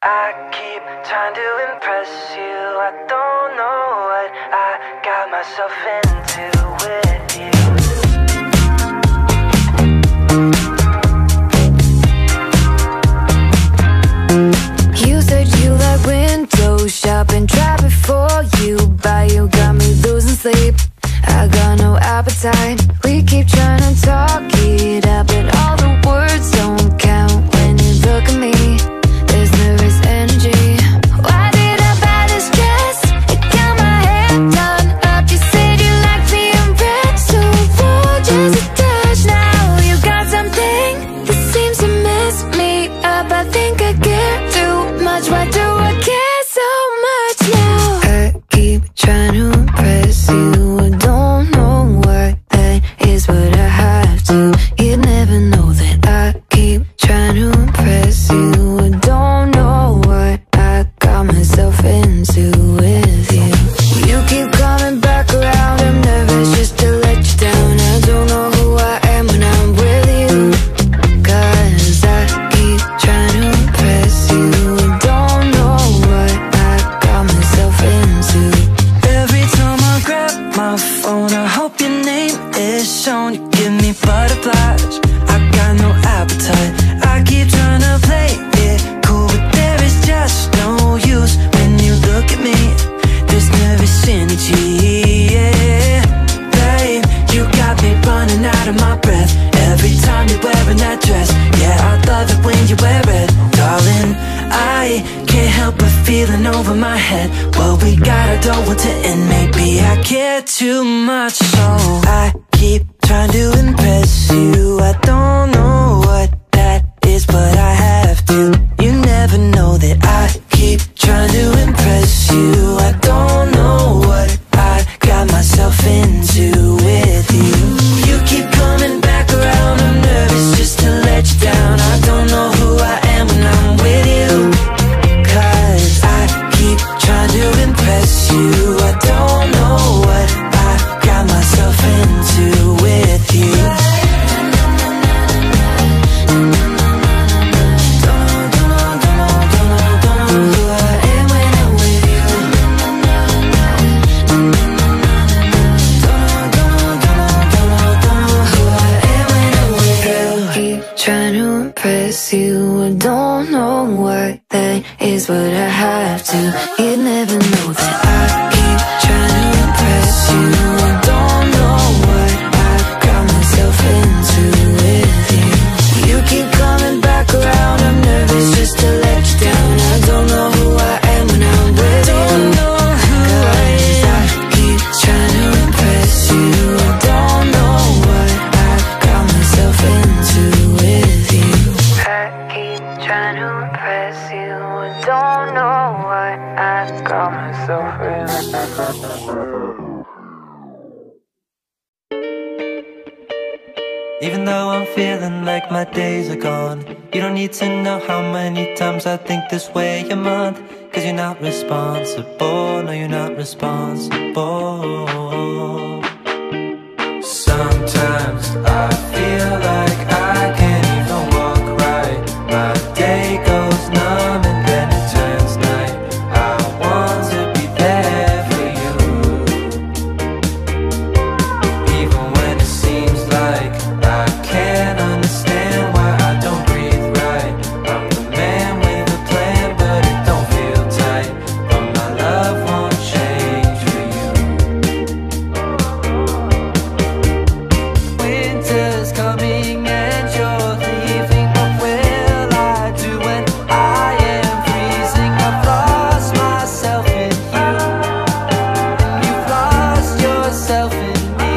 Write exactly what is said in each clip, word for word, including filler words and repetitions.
I keep trying to impress you. I don't know what I got myself into with you. You said you like window shopping, try before you buy. You got me losing sleep, I got no appetite. We keep trying to talk it out, but all the words don't count when you look at me. There's nervous energy. Why did I buy this dress? It got my hair done up. You said you liked me in red, so bold, just a touch. Now you got something that seems to mess me up. I think I care too much. Why do I care so much now? I keep trying to impress you. I don't know what that is, but I have to. You'd never know that I keep trying to impress you. I don't know what I got myself into with you. You keep coming back around, I'm nervous just to let you down. I don't know who I am when I'm with you, cause I keep trying to impress you. I don't know what I got myself into. Every time I grab my phone, I hope your name is shown. You give me butterflies, I got no appetite. I keep trying to play it cool, but there is just no use when you look at me. There's nervous energy, yeah. Babe, you got me running out of my breath every time you're wearing that dress. Yeah, I love it when you wear it, darling. I can't help but feeling over my head. What we got, I don't want to end. Maybe I care too much, so I keep trying to impress you. I don't know what that is, but I have to. You never know that I keep trying to impress you. I don't know what I got myself into with you. You keep coming back around, I'm nervous just to let you down. I don't know who I am when I'm with you, cause I keep trying to impress you. I don't know what I got myself into with you. Trying to impress you. I don't know what that is, but I have to. You'd never know that I keep trying to impress you. I don't know what I got myself into with you. You keep coming back around, I'm nervous just to let you down. I don't know who I am when I'm with you. Don't know who I am. I keep trying to impress you. I don't know what I got myself into with you. I keep trying to impress you. I don't know what I got myself into. Even though I'm feeling like my days are gone, you don't need to know how many times I think this way a month. Cause you're not responsible, no you're not responsible. Sometimes I feel like I can't even walk right. My day goes numb and then it turns night. I want to be there for you, even when it seems like I can't understand why I don't breathe right. I'm the man with a plan, but it don't feel tight. But my love won't change for you. Winter's coming and you're leaving. What will I do when I am freezing? I've lost myself in you, and you've lost yourself in me.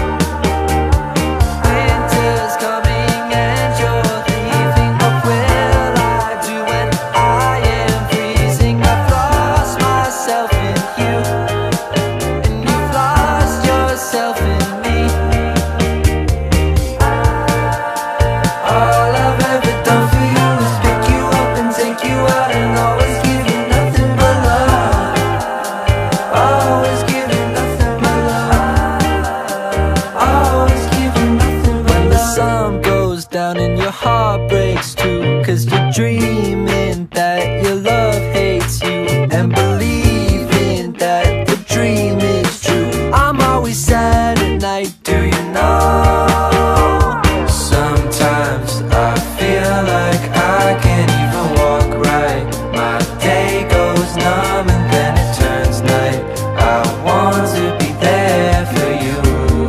Winter's coming and you're leaving. What will I do when I am freezing? I've lost myself in you, and you've lost yourself in me. All I've ever done for you is pick you up and take you out, and always give you nothing but love. Always give you nothing but love. Always give you nothing but love. When the sun goes down and your heart breaks too, cause you're dreaming that you're love hates you, and believing that the dream is true. I'm always sad at night, do you know? Sometimes I feel like I can't even walk right. My day goes numb and then it turns night. I want to be there for you.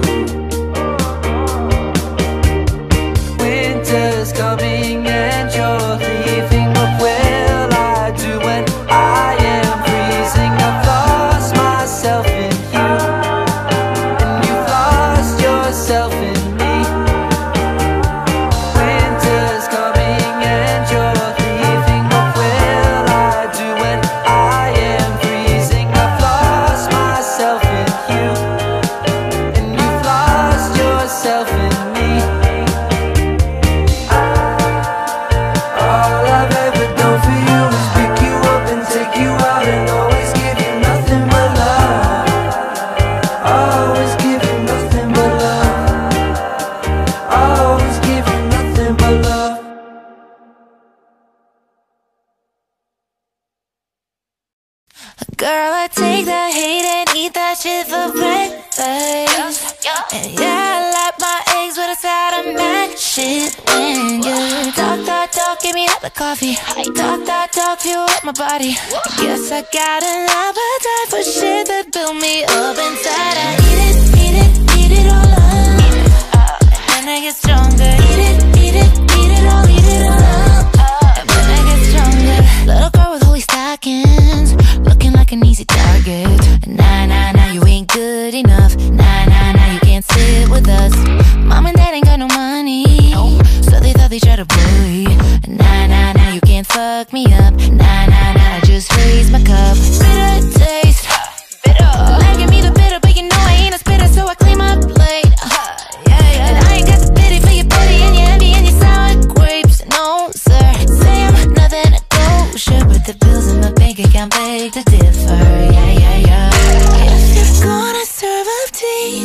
Winter's coming and you're leaving. What will I do when I am freezing? I've lost myself in you, and you've lost yourself in me. Winter's coming and you're leaving. What will I do when I am freezing? I've lost myself in you, and you've lost yourself in me. All I've ever done for you is pick you up and take you out, and always give you nothing but love. Always give you nothing but love. Always give you nothing but love. Girl, I take that hate and eat that shit for breakfast. And yeah, I like my eggs with a side of mac shit. And you talk, talk, talk, give me up the coffee. Talk, talk, talk, fuel up my body. Guess I got an appetite for shit that build me up inside. I eat it, eat it, eat it all up, and then I get stronger. Eat it, eat it, eat it all, eat it all up, and then I get stronger. Little girl with holy stockings, looking like an easy target. Nah, nah, nah, you ain't good enough. Nah, nah, nah, you can't sit with us. Mom and dad ain't got no money, so they thought they tried to bully. Nah, nah, nah, you can't fuck me up. Nah, nah, nah, I just raised my cup. Bitter taste, bitter. Like give me the bitter, but you know I ain't a spitter, so I clean my plate. Yeah, yeah. And I ain't got the pity for your pity and your envy and your sour grapes. No, sir, say I'm nothing to kosher, but the bills in my bank account beg to differ. Yeah, yeah, yeah. If you're gonna serve up tea,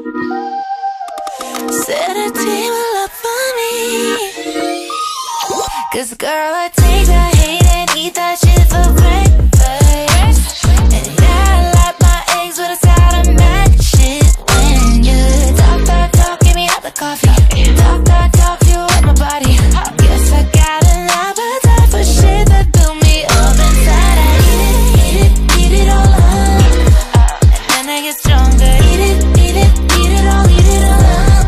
set a table up for me. Cause girl, I take that hate and eat that shit for breakfast. And yeah, I like my eggs with a side of mac shit. When you talk, talk, talk, give me up the coffee. Talk, talk, talk, fuel up my body. Guess I got an appetite for shit that build me up inside. I eat it, eat it, eat it all up, and then I get stronger. Eat it, eat it, eat it all, eat it all up.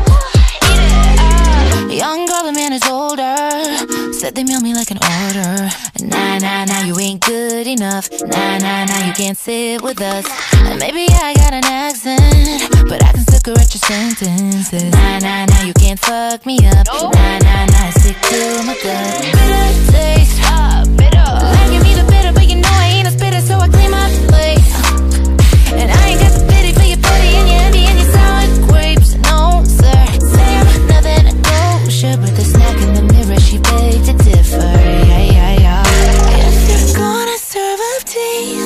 Young girl, the man is older. Said they mail me like an order. Nah, nah, nah, you ain't good enough. Nah, nah, nah, you can't sit with us. And maybe I got an accent, but I can still correct your sentences. Nah, nah, nah, you can't fuck me up. Nah, nah, nah, I stick to my gut. Bitter taste, bitter. Like give me the bitter, but you know I ain't a spitter, so I clean my plate. And I ain't got the pity for your pity and your envy and your sour grapes. No, sir, say I'm nothing to kosher, but the snack in the mirror, she begged to differ. Yeah, yeah, yeah. If you're gonna serve up tea,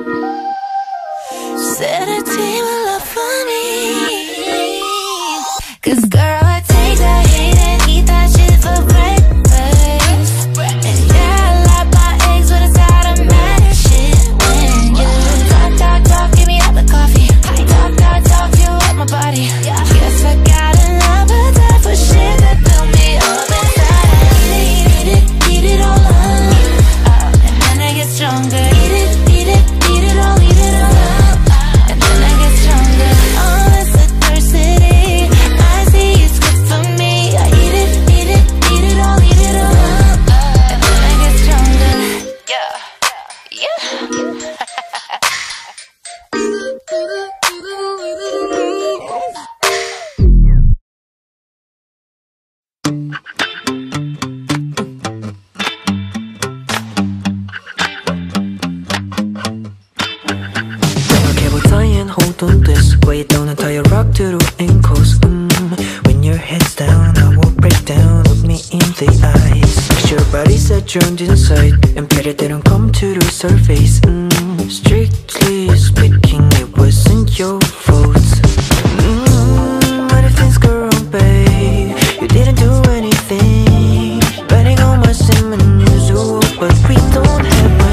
set a table up for me. Cause girl, I take that hate and eat that shit for breakfast. And yeah, I like my eggs with a side of mac shit. When you talk, talk, talk, give me up the coffee. Talk, talk, talk, fuel up my body. Guess I got an appetite for shit that build me up inside. I eat it, eat it, eat it all up, and then I get stronger. Eat it, eat it, eat it all, eat it all up, and then I get stronger. All this adversity, I see it's good for me. I eat it, eat it, eat it all, eat it all up, and then I get stronger. Yeah, yeah. Hold on this way, don't tie your rock to the ankles. mm. When your head's down, I will break down. Look me in the eyes. Cause your body's adjourned inside, and better they don't come to the surface. mm. Strictly speaking, it wasn't your fault. mm. But if things go wrong, babe, you didn't do anything. Betting on my same unusual, but we don't have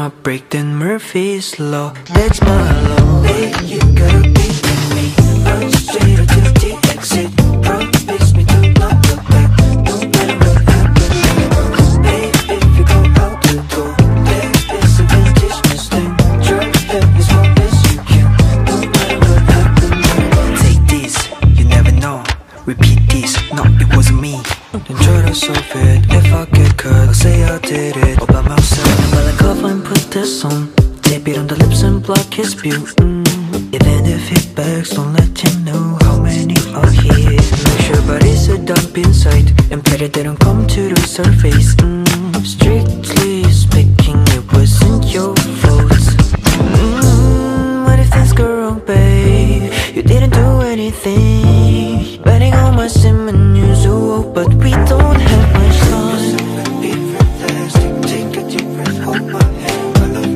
I break then Murphy's Law. That's my law. Hey, you gotta be with me. Run straight to the exit. Promise me to not look back. No matter what happens. Babe, if you go out the door, there is a vintage Mustang. Drive them as long as you can. No matter what happens. Take this, you never know. Repeat this, no, it wasn't me. Don't try to solve it. If I get cut, I'll say I did it all by myself. And while I cover and put this on, tape it on the lips and block his view. mm. Even if he begs, don't let him know how many are here. Make sure bodies are up inside, and pray that they don't come to the surface. mm. Strictly speaking, it wasn't your fault. mm. What if things go wrong, babe? You didn't do anything. Betting on my sim and usual, but we don't have much time. Take a deep breath, hold my hand, my love.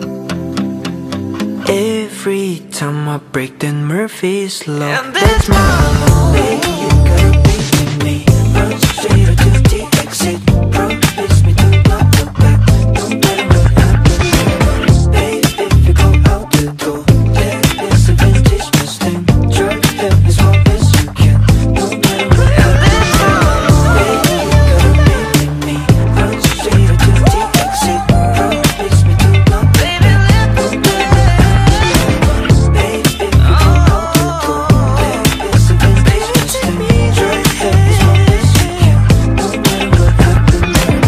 Every time I break then Murphy's Law. And that's my law. Baby, you gotta be with me. Run straight to the exit. Promise me to not look back. No matter what happens. Babe, if you go out the door, there is a vintage Mustang. Drive them as long as you can. No matter what happens. Baby, you gotta be with me. Run straight to the exit. Promise me to not look back. No matter what happens. Babe, if you go out the door, there is a vintage Mustang. Drive them as long as you can. No matter what happens.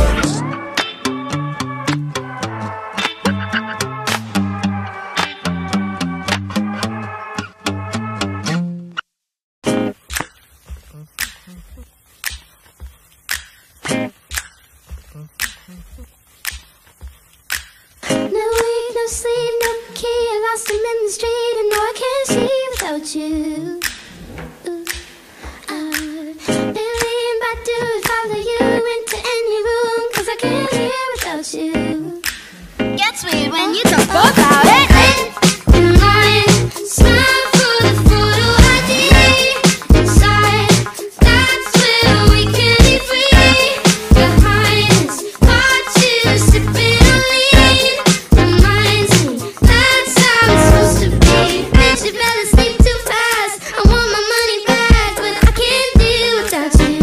No week, no sleep, no key. I lost him in the street, and no, I can't see without you. Ooh, I've been laying by to follow you into any room, 'cause I can't live without you. Gets weird when you talk about it. In line, smile for the photo I D. Inside, that's where we can be free. Behind us, watch you sipping on lean. Reminds me that's how it's supposed to be. Bitch, you better sleep too fast. I want my money back, but I can't deal without you.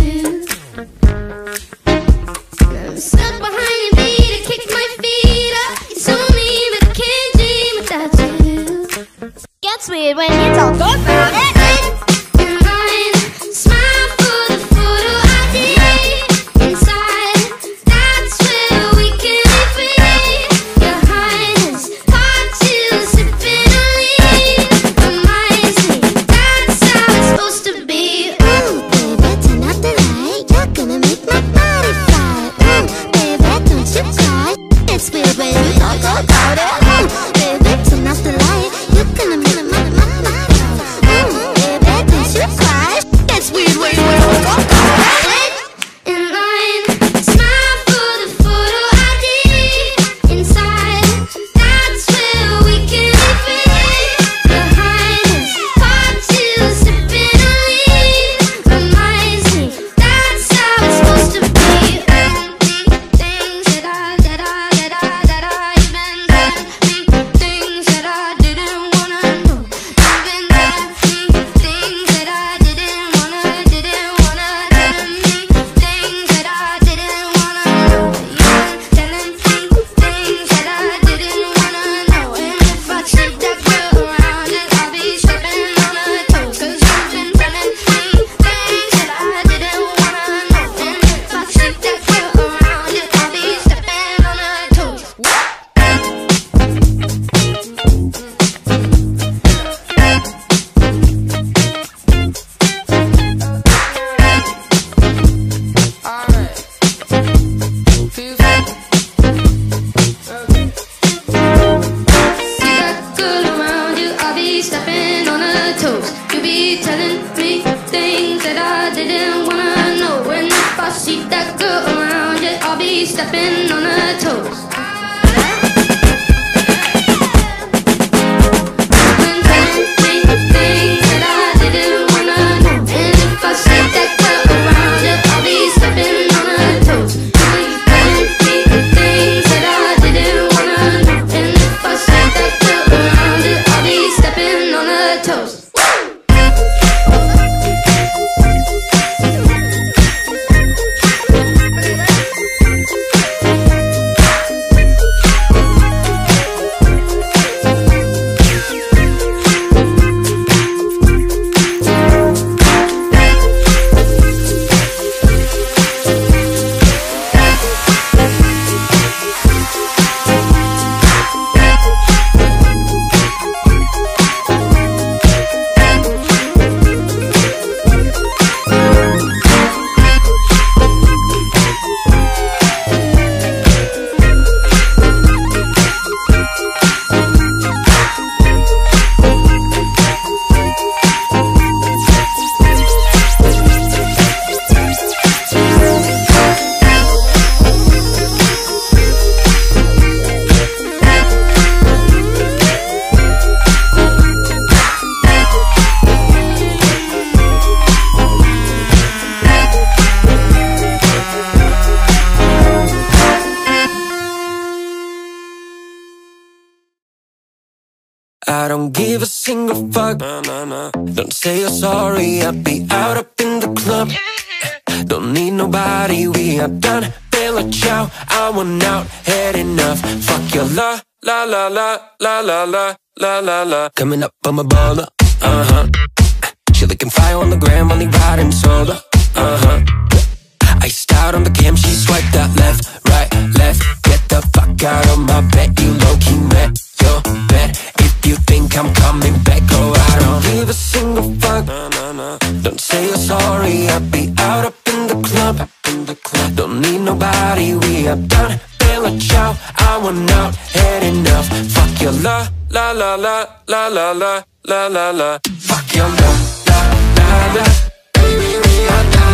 I'm stuck behind your beat, I kick my feet up. It's so mean, but I can't dream without you. Gets weird when you talk about it. In line, smile for the photo I D. Inside, that's where we can be free. Behind us, watch you sipping on lean. Reminds me that's how it's supposed to be. Ooh, baby, turn out the light. You're gonna make my body fly. Ooh, baby, don't you cry. It's weird when you talk about it. Ooh, baby, turn out the light. You're gonna make my body fly. Ooh, baby, don't you cry. It's weird when you talk about it. In line, smile for the photo I D. Inside, that's where we can be free. Behind us, watch you sipping on lean. Reminds me that's how it's supposed to be. Things that I, that I, that I, that I, you've been telling me things that I didn't wanna know. You've been telling me things that I didn't wanna, didn't wanna tell me things that I didn't wanna know. You've been telling me things that I didn't wanna know. And if I take that girl around it, I'll be stepping on her toes. 'Cause you've been telling me things that I didn't wanna know. And if I take that girl around it, I'll be stepping on her toes. You got good around you, I'll be stepping on her toes. You be telling me things that I didn't wanna know. And if I see that girl around you, I'll be stepping on her toes. Been telling me things that I didn't wanna know. And if I see that girl around you, I'll be stepping on her toes. You be telling me things that I didn't wanna know. I don't give a single fuck. Don't say you're sorry, I'll be out up in the club. Don't need nobody, we are done. Bella ciao, I want out, had enough. Fuck your la, la la la, la la la, la la la. Coming up on my baller, uh-huh. She looking fire on the gram, only riding solo, uh-huh. Iced out on the cam, she swiped that left, right, left. Get the fuck out of my bed, you low-key met your bed. If you think I'm coming back, go I don't give a single fuck. Don't say you're sorry, I'll be out up in the club. Don't need nobody, we are done. Bella ciao, I want out, had enough. Fuck your la, la la la, la la la, la la la. Fuck your la, la la la. Baby, we are done.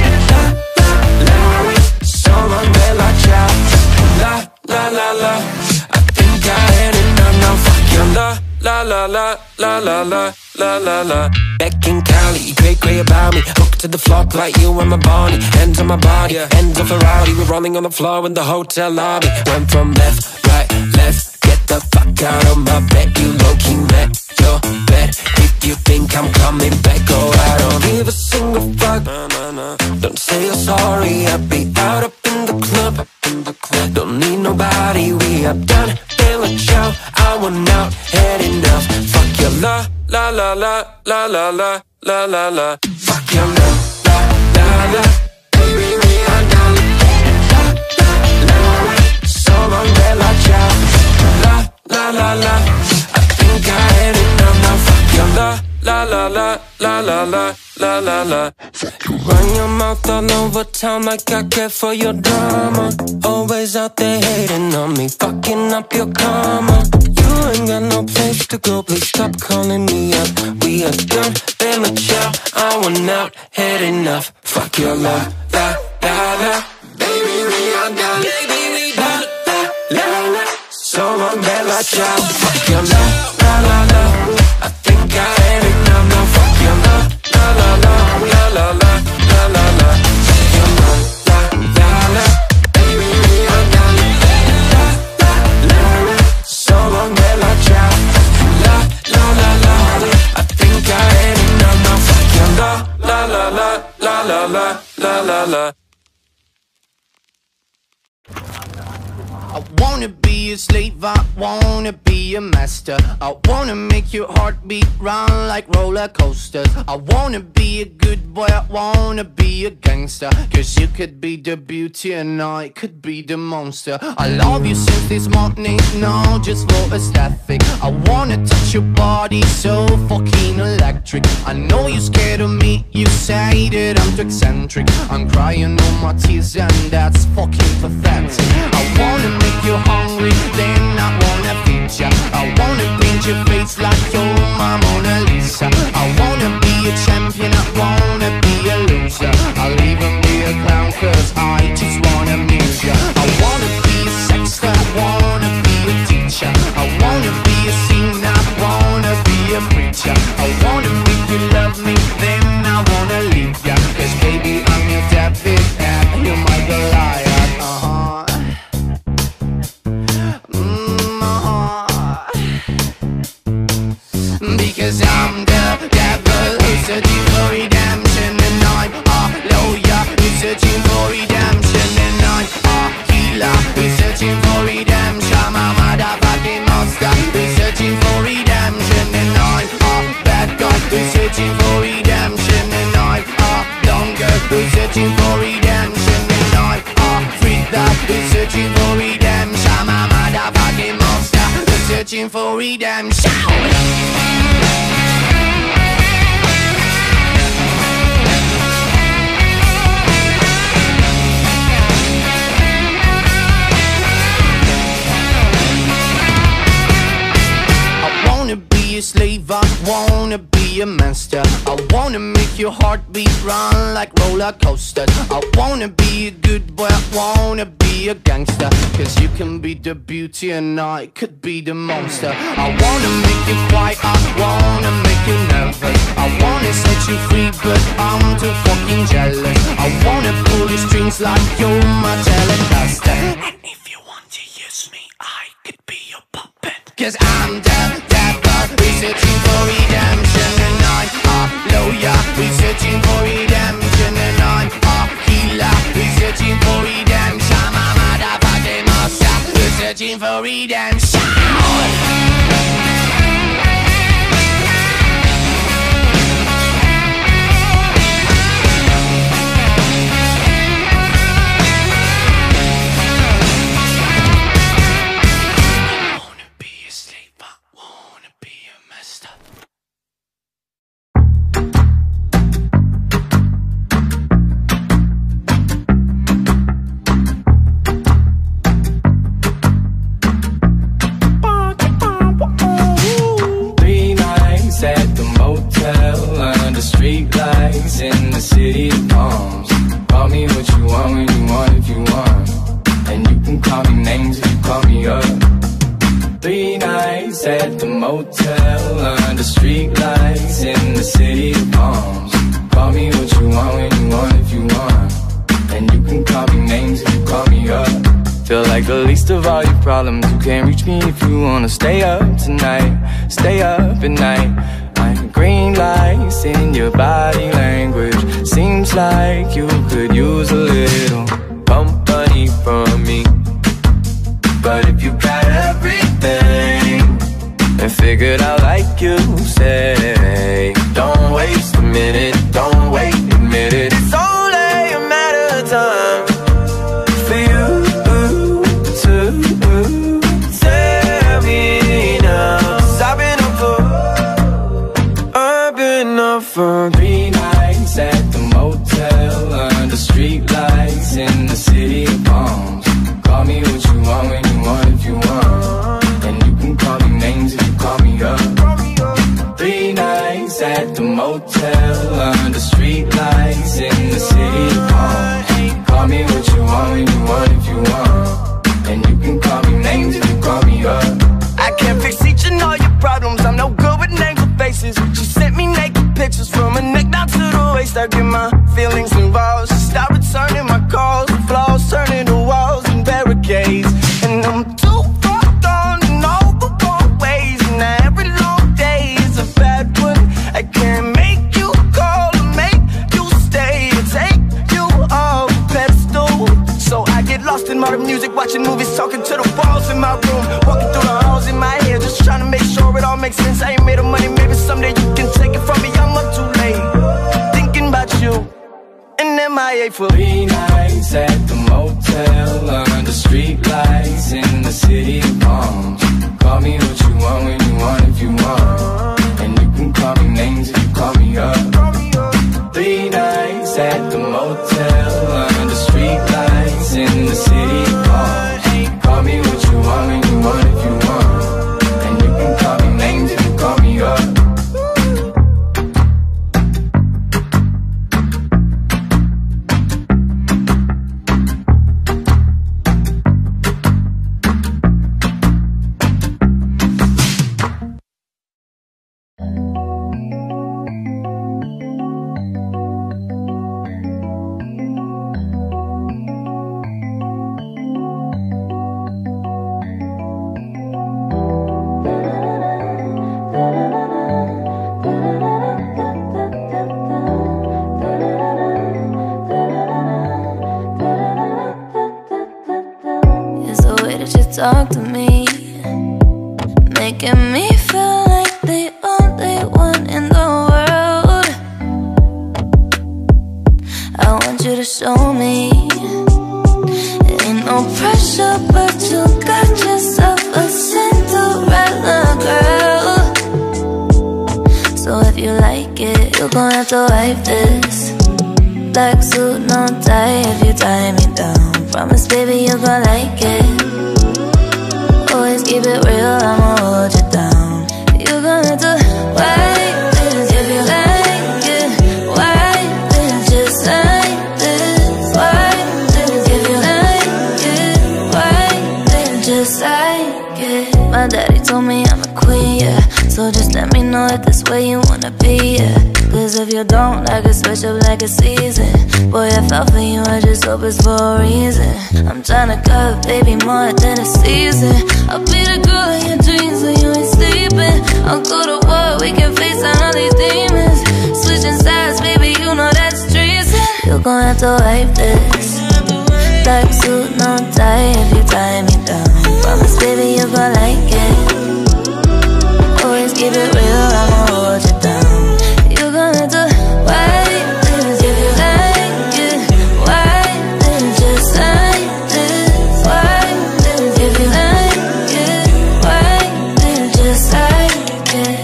So long, Bella ciao, la la la la. I think I had enough now. Fuck your la la la la, la la la, la la la. Back in Cali, cray cray about me. Hooked to the floor like you and my body. Hands on my body, hands on Ferrari. We're rolling on the floor in the hotel lobby. Went from left, right, left. Get the fuck out of my bed, you low-key met your bed. If you think I'm coming back, go I don't give a single fuck. Don't say you're sorry, I'll be out up in the club. Don't need nobody, we are done. Bella ciao, I want out, had enough. Fuck your la, la la la, la la la, la la la. Fuck your la, la la la. Baby, we are done. La la la. So long, Bella ciao. La la la la. I think I had enough now. Fuck your la, la la la, la la la, la la la. You run your mouth all over town like I care for your drama. Always out there hating on me, fucking up your karma. You ain't got no place to go, please stop calling me up. We are done, Bella ciao, I want out, had enough. Fuck your la, la, la, la. Baby, we are done, baby, we done, la, la, la. So long, Bella ciao, fuck your la, la, la, la. I think I had enough now. Fuck your la, la, la, la, la, la, la, la, la, la. Fuck your la, la, la, la. Baby, we are done, la, la, la, la. So long, Bella ciao, la, la, la, la. I think I had enough now. Fuck your la, la, la, la, la, la, la, la, la, la. I wanna be a slave, I wanna be a master. I wanna make your heartbeat run like roller coasters. I wanna be a good boy, I wanna be a gangster. Cause you could be the beauty and I could be the monster. I love you since this morning, no, just for aesthetic. I wanna touch your body so fucking electric. I know you're scared of me, you say that I'm too eccentric. I'm crying all my tears and that's fucking pathetic. I wanna make you hungry, then I wanna feed ya. I wanna paint your face like you're my Mona Lisa. I wanna be a champion, I wanna be a loser. I'll even be a clown cause I just wanna amuse ya. I wanna be a sexter, I wanna be a teacher. I wanna be a singer, I wanna be a preacher. I wanna make you love me, then I wanna leave ya. Cause baby I'm your David and you're my Goliath. Uh-huh. Because I'm the devil who's searching for redemption. And I'm a lawyer who's searching for redemption. And I'm a healer who's searching for redemption. I'm a motherfucking monster who's searching for redemption. And I'm a bad guy who's searching for redemption. And I'm a dumb girl who's searching for redemption. And I'm a freak that who's searching for redemption. I'm a motherfucking monster who's searching for redemption. A slave, I wanna be a master. I wanna make your heartbeat run like roller coasters. I wanna be a good boy, I wanna be a gangster. Cause you can be the beauty and I could be the monster. I wanna make you quiet, I wanna make you nervous. I wanna set you free but I'm too fucking jealous. I wanna pull your strings like you're my Telecaster. And if you want to use me, I could be your puppet. Cause I'm the devil searching for redemption, and I'm a lawyer. We're searching for redemption, and I'm a healer. We're searching for redemption. My motherfucking master. We're searching for redemption. In the city of palms. Call me what you want when you want if you want. And you can call me names if you call me up. Three nights at the motel under street lights in the city of palms. Call me what you want when you want if you want. And you can call me names if you call me up. Feel like the least of all your problems. You can't reach me if you wanna stay up tonight. Stay up at night. Green lights in your body language. Seems like you could use a little company from me. But if you got everything and figured out like you say, don't waste a minute, don't wait a minute. It's only a matter of time for you to tell me now. 'Cause I've been up for Up for three nights at the motel under street lights in the city of palms. Call me what you want when you want if you want. And you can call me names if you call me up. Three nights at the motel under street lights in the city of palms. Call me what you want when you want if you want. And you can call me names if you call me up. I can't fix each and all your problems. I'm no good with names or faces. She sent me naked pictures from her neck down to the waist. I get my feelings involved. She stopped returning my calls. Flaws turning to walls and barricades. And I'm too far gone in all the wrong ways. And every long day is a bad one. I can't make you call or make you stay or take you off the pedestal. So I get lost in modern music, watching movies, talking to the walls in my room, walking through the halls in my head, just trying to make sure it all makes sense. I ain't made of money, maybe someday you can take it from me. I'm up too late, thinking about you and M I A for three nights at the motel under street lights in the city of palms. Call me what you want when you want if you want. And you can call me names if you call me up. Three nights at the motel under street lights in the city of palms. Call me what you want when you want if you want. And you can call me names if you call me up. Talk to me, making me feel like the only one in the world. I want you to show me it ain't no pressure, but you got yourself a Cinderella girl. So if you like it, you're gonna have to wipe this. Black suit, no tie. If you tie me down, promise baby you're gonna like it. Always keep it real, I'ma hold you down. You're gonna do wipe this if you like it. Wipe this just like this. Wipe this if you like it. Wipe this just like it. My daddy told me I'm a queen, yeah. So just let me know if this way you wanna be, yeah. Cause if you don't, I can switch up like a season. Boy, I fell for you, I just hope it's for a reason. I'm tryna cut, baby, more than a season. I'll be the girl in your dreams when you ain't sleeping. I'll go to war, we can face down all these demons. Switching sides, baby, you know that's treason. You gon' have to wipe this. Black suit, no tie if you tie me down. Promise, baby, you gon' like it. Always keep it real, I'ma hold you down. You gon' have to wipe this if you like it. Wipe this just like this. Wipe this if you like it. Wipe this just like it.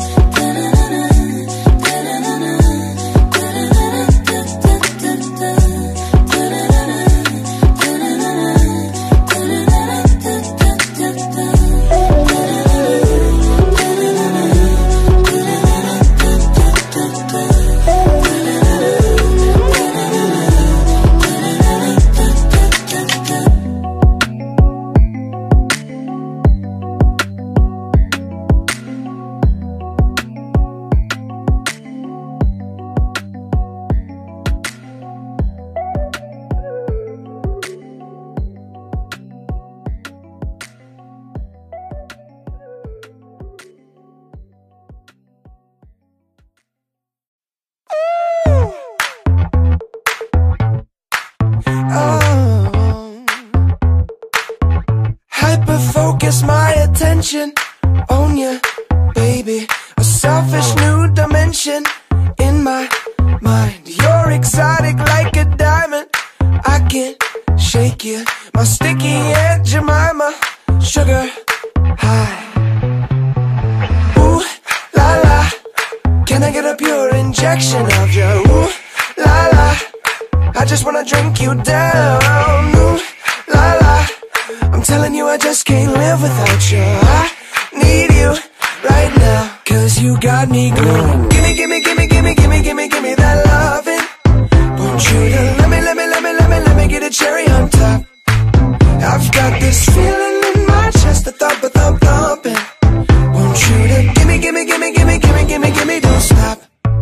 Focus my attention on you, baby. A selfish new dimension in my mind. You're exotic like a diamond. I can't shake you. My sticky Aunt Jemima, sugar high. Ooh, la la. Can I get a pure injection of you? Ooh, la la. I just wanna drink you down. Ooh, la la. I'm telling you I just can't live without you. I need you right now, cause you got me going. Gimme, gimme, gimme, gimme, gimme, gimme, gimme that loving. Want you to let me, let me, let me, let me, let me get a cherry on top. I've got this feeling in my chest, a thump, a thump, thumping. Want you to gimme, gimme, gimme, gimme, gimme, gimme, gimme, don't stop.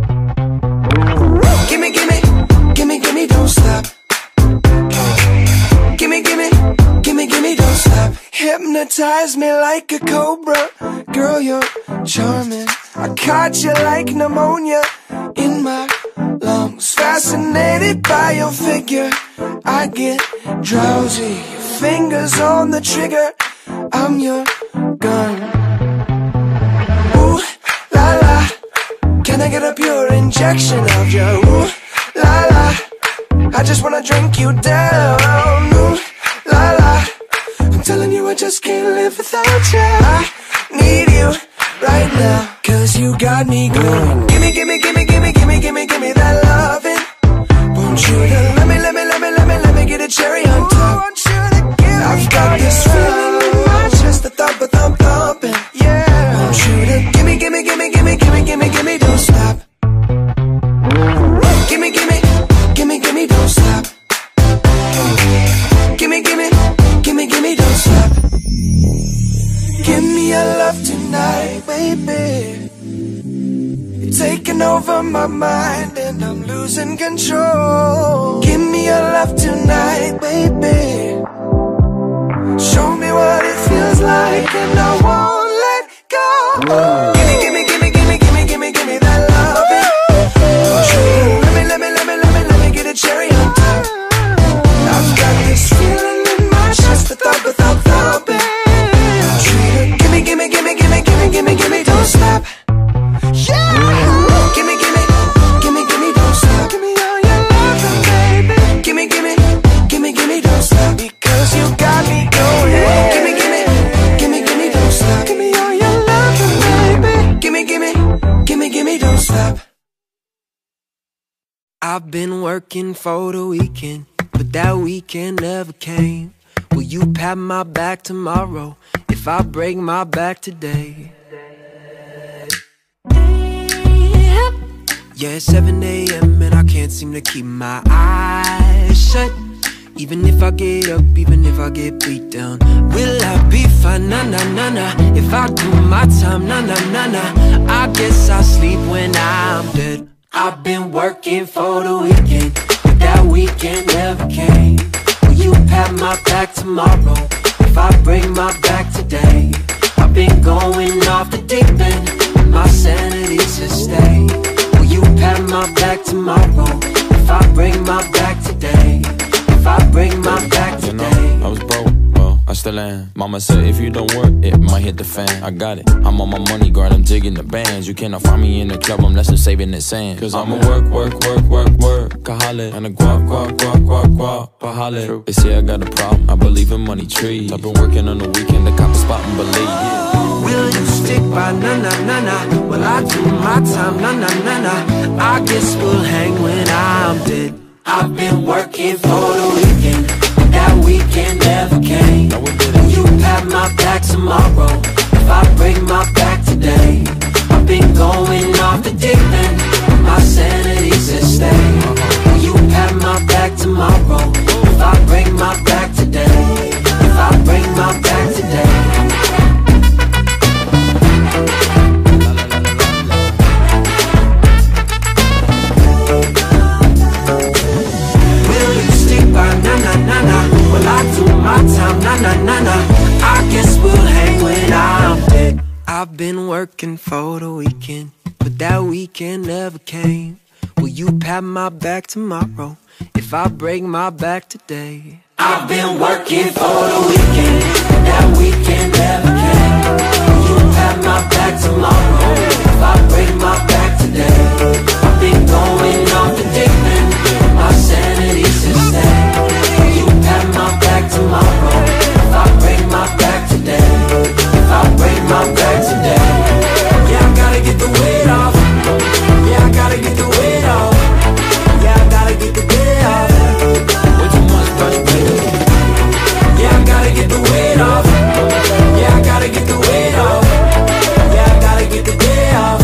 Gimme, gimme, gimme, gimme, don't stop. Gimme, gimme, gimme, gimme, don't stop. Hypnotize me like a cobra. Girl, you're charming. I caught you like pneumonia in my lungs. Fascinated by your figure, I get drowsy. Your fingers on the trigger, I'm your gun. Ooh, la la. Can I get a pure injection of you? Ooh, la la. I just wanna drink you down. Ooh, la la. I'm telling you I just can't live without you. I need you right now, cause you got me going. Gimme, gimme, gimme, gimme, gimme, gimme, gimme that loving. Want you to let me, let me, let me, let me, let me get a cherry on top. I've got this feeling in my chest, a thump, a thump, thumping. Yeah. Want you to gimme, gimme, gimme, gimme, gimme, gimme, gimme, don't stop. Gimme, gimme, gimme, gimme, don't stop. Gimme, gimme, gimme, gimme, don't stop. Give me your love tonight, baby. You're taking over my mind and I'm losing control. Give me your love tonight, baby. Show me what it feels like and I won't let go. Gimme, gimme, gimme, gimme, gimme, gimme, gimme that loving. Let me, let me, let me, let me, let me get a cherry on top. I've got this feeling in my chest, a thump, a thump, thumping. Gimme, gimme, gimme, gimme, gimme, gimme, gimme, don't stop. Yeah. Gimme, gimme, gimme, gimme, don't stop. Gimme all your loving, baby. Gimme, gimme, gimme, gimme, don't stop. Because you got me going. Gimme, gimme, gimme, gimme, don't stop. Gimme all your loving, baby. Gimme, gimme, gimme, gimme, don't stop. I've been working for the weekend, but that weekend never came. Will you pat my back tomorrow if I break my back today? Yeah, it's seven A M and I can't seem to keep my eyes shut. Even if I get up, even if I get beat down, will I be fine? Nah, nah, nah, nah. If I do my time, nah, nah, nah, nah. I guess I'll sleep when I'm dead. I've been working for the weekend, but that weekend never came. Will you pat my back tomorrow if I bring my back today? I've been going off the deep end, and my sanity's at stake. Will you pat my back tomorrow if I bring my back today? If I bring my back today. You know, I was broke, well, I still am. Mama said if you don't work, it might hit the fan. I got it, I'm on my money guard, I'm digging the bands. You cannot find me in the club unless I'm saving the sand. Cause I'ma work, work, work, work, work, kahale. And a guap, guap, guap, guap, guap, bahale. They say I got a problem, I believe in money trees. I've been working on the weekend to cop a spot and believe, yeah. Will you stick by na na na na? Will I do my time na na na na? I guess we'll hang when I'm dead. I've been working for the weekend, but that weekend never came. Will you pat my back tomorrow if I bring my back today? I've been going off the deep end, my sanity's at stake. Will you pat my back tomorrow if I bring my back today? If I bring my back today? Well, I do my time, na na na na. I guess we'll hang when I'm dead. I've been working for the weekend, but that weekend never came. Will you pat my back tomorrow if I break my back today? I've been working for the weekend, but that weekend never came. Will you pat my back tomorrow if I break my back today? I've been going off the deep end, my sanity's at stake. Pat my back tomorrow if I break my back today. If I break my back today. Yeah, I gotta get the weight off. Yeah, I gotta get the weight off. Yeah, I gotta get the day off. Way too much pressure, baby. Yeah, I gotta get the weight off. Yeah, I gotta get the weight off. Yeah, I gotta get the day off.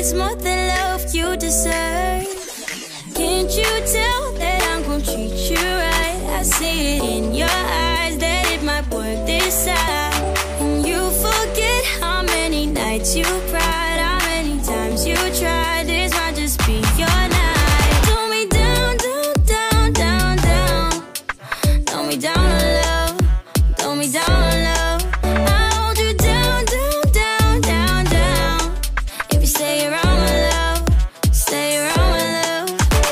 it's more than love you deserve. Can't you tell that I'm gonna treat you right? I see it in your eyes that it might work this out. And you forget how many nights you cried, how many times you tried. This might just be your night. Throw me down, down, down, down, down. Throw me down on love, throw me down on love. I'll hold you down, down, down, down, down. If you stay around my love, stay around my love.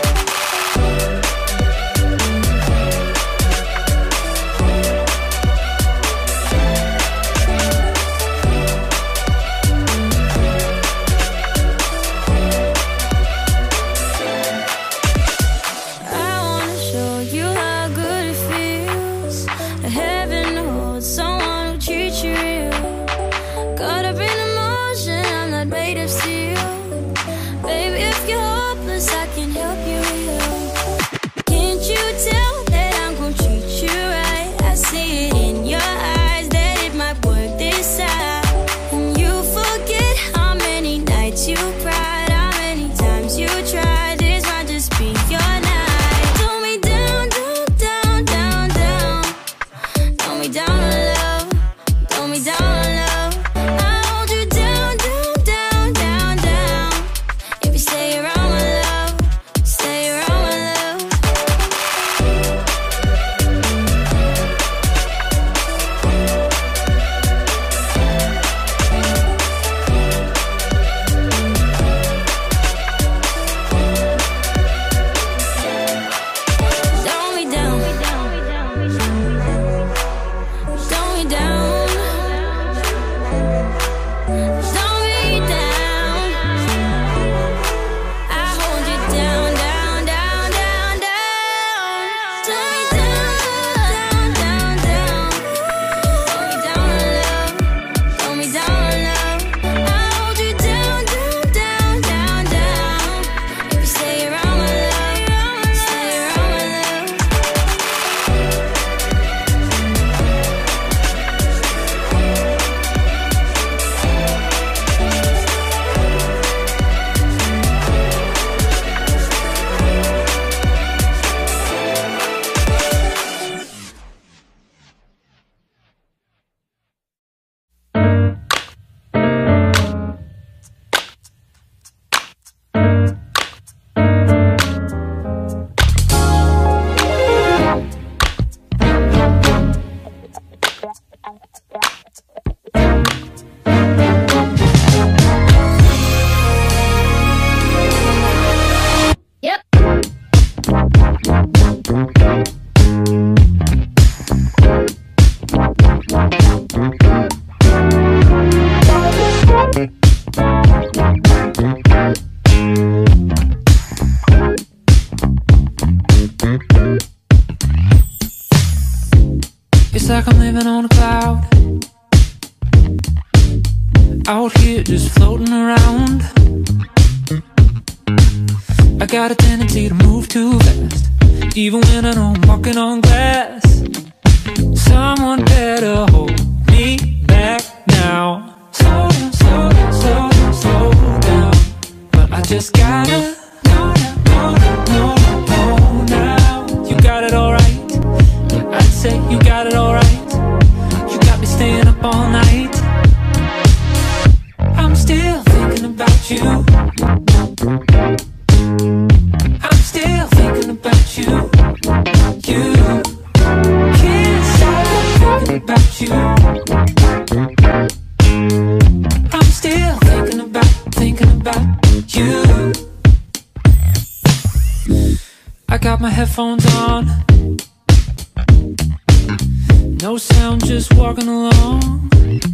It's like I'm living on a cloud, out here just floating around. I got a tendency to move too fast, even when I know I'm walking on glass. Someone better hold me back now. Slow down, slow down, slow down, slow down. But I just gotta know now, know now, know now, know now. You got it alright, yeah, I'd say you got it alright. You got me staying up all night. I'm still thinking about you. I'm still thinking about you. You can't stop thinking about you. I'm still thinking about, thinking about you. I got my headphones on, no sound, just walking along.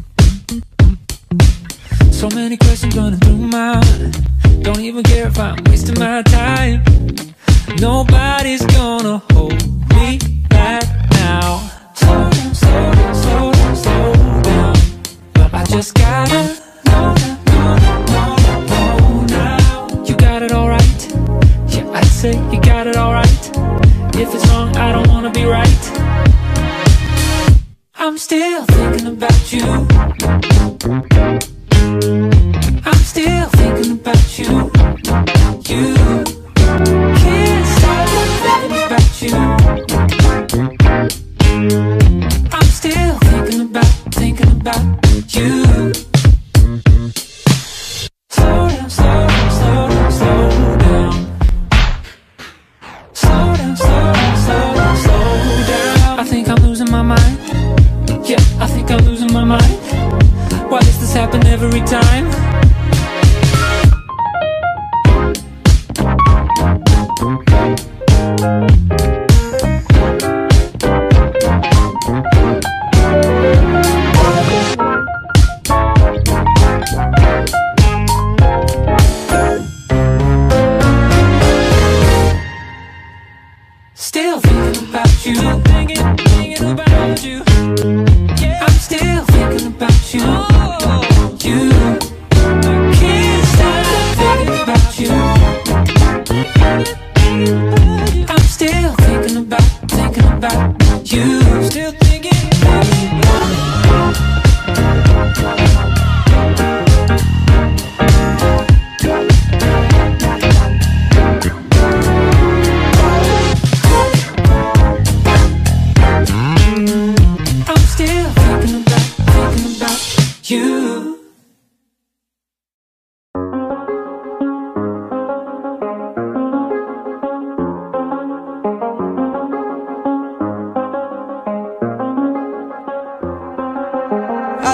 So many questions running through my mind. Don't even care if I'm wasting my time. Nobody's gonna hold me back now. Slow down, slow down, slow down, slow down. But I just gotta know now, know now, know now, know now. You got it alright, yeah, I'd say you got it alright. If it's wrong, I don't wanna be right. I'm still thinking about you. I'm still thinking about you.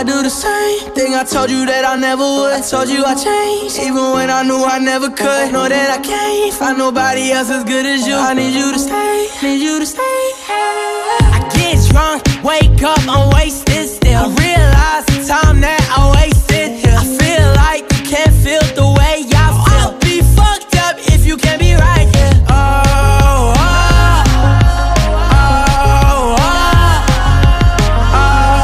do the same thing I told you that I never would. I told you I changed, even when I knew I never could. Know that I can't find nobody else as good as you. I need you to stay, need you to stay. I get drunk, wake up, I'm wasted still. I realize the time that I wasted here. I feel like you can't feel the way I feel. I'll be fucked up if you can't be right here. Oh, oh, oh, oh, oh,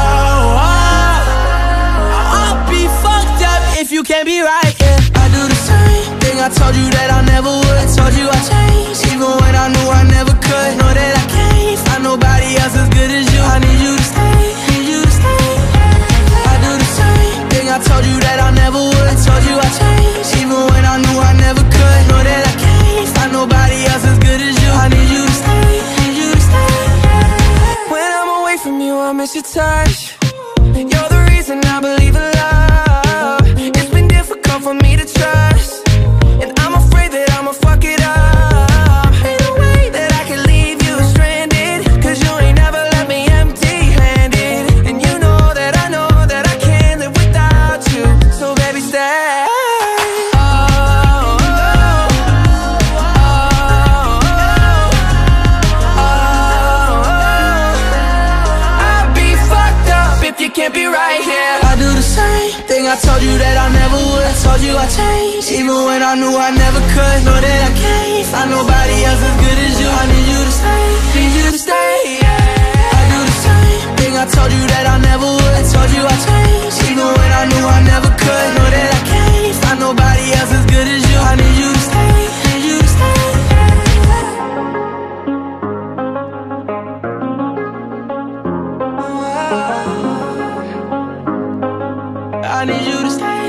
oh. I'll be fucked up if you can't be right here. I do the same thing I told you that I never would. I told you I changed, even when I knew I never could. Know that I can't find nobody else as good as you. I need you to stay, need you to stay. I do the same thing I told you that I never would. I told you I changed, even when I knew I never could. Know that I can't find nobody else as good as you. I need you to stay, need you to stay. When I'm away from you, I miss your touch. You're the reason I believe in love. It's been difficult for me to trust, and I'm afraid that I'ma fuck it up. Ain't no way that I can leave you stranded, cause you ain't never left me empty-handed. And you know that I know that I can't live without you. So baby, stay. Oh, oh, oh, oh, oh. I'd be fucked up if you can't be right here. I do the same thing I told you that I never would. I told you I changed, even when I knew I never could. Know that I can't find nobody else as good as you. I need you to stay, need you to stay, yeah. I do the same thing I told you that I never would. I told you I changed, even when I knew I never could. Know that I can't find nobody else as good as you. I need you to stay, need you to stay. I need you to stay.